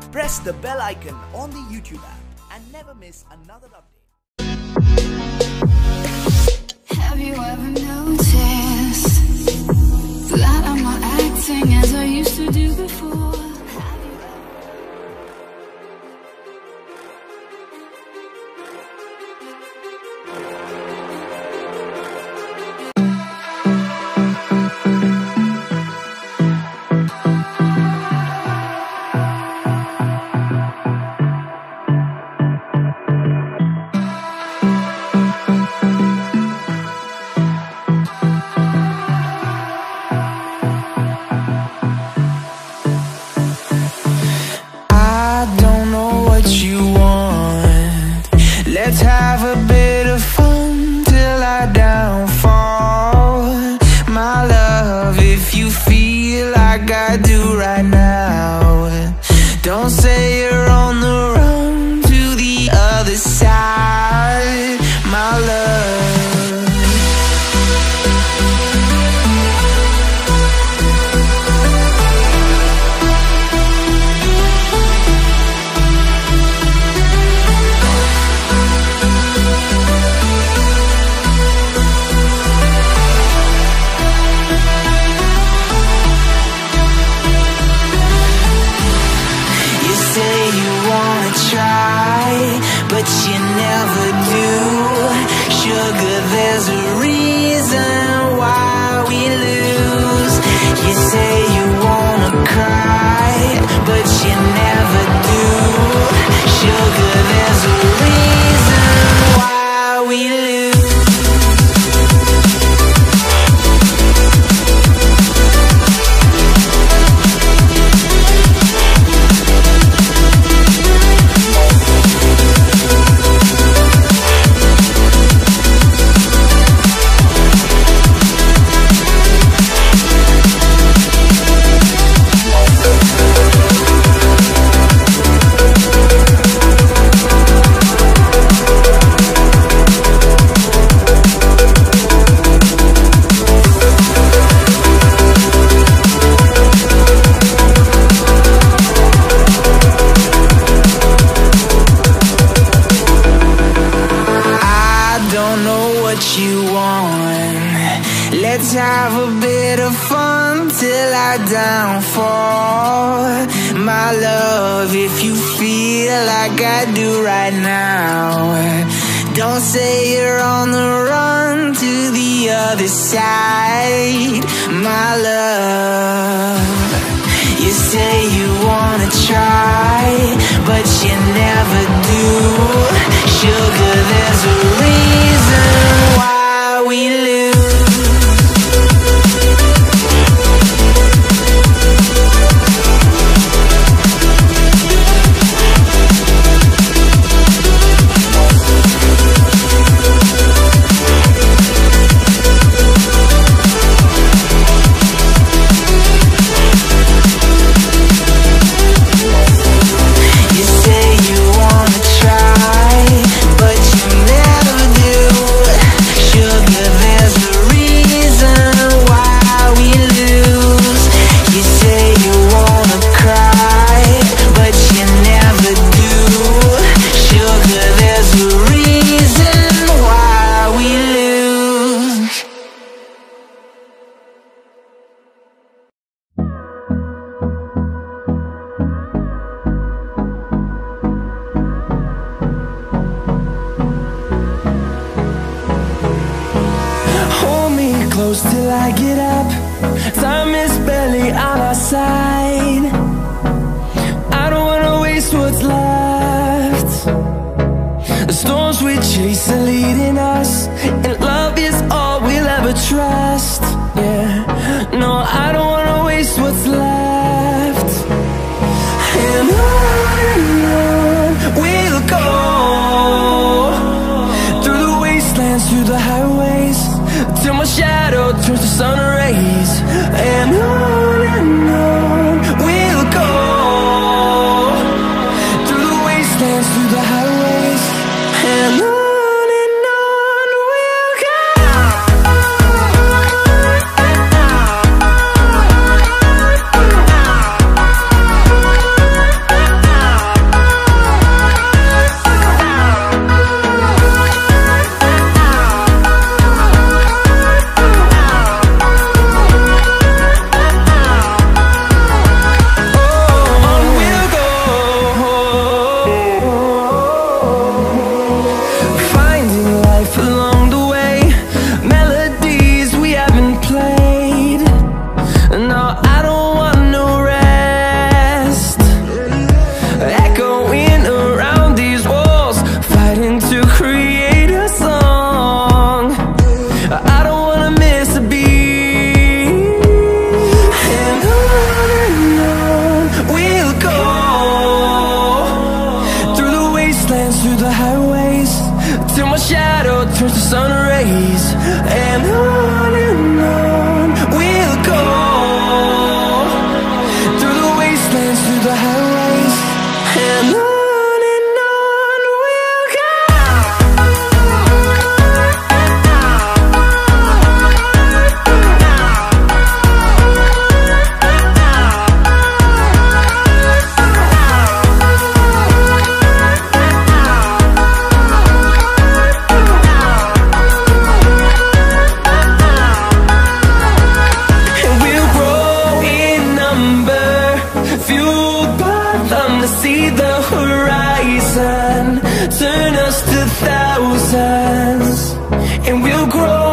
Press the bell icon on the YouTube app and never miss another update. Have you ever noticed that I'm not acting as I used to do before? Let's have a bit of fun till I downfall. My love, if you feel like I do right now, don't say you're on the run to the other side, my love. But you never do. Sugar, there's a reason why we lose. You say you wanna cry, but you never do. Sugar, there's a reason why we lose. You want. Let's have a bit of fun till I downfall. My love, if you feel like I do right now, don't say you're on the run to the other side, my love. You say you wanna try, but you never do. Sugar, there's a reason why we lose. You say you wanna try, but you never do. Sugar, there's a reason why we lose. You say you wanna cry, but you never do. Sugar, there's a reason why we lose. Hold me close till I get up. Time is barely on our side. I don't wanna waste what's left. The storms we chase are leading us, and love is all we'll ever trust. Yeah, no, I don't wanna waste what's left. And on we'll go, through the wastelands, through the highways, till my shadow turns to sun rays. And on we'll go, through the wastelands, through the highways, and on turns to sun rays, and on we'll go, through the wastelands, through the highways, and on we'll go. See the horizon, turn us to thousands, and we'll grow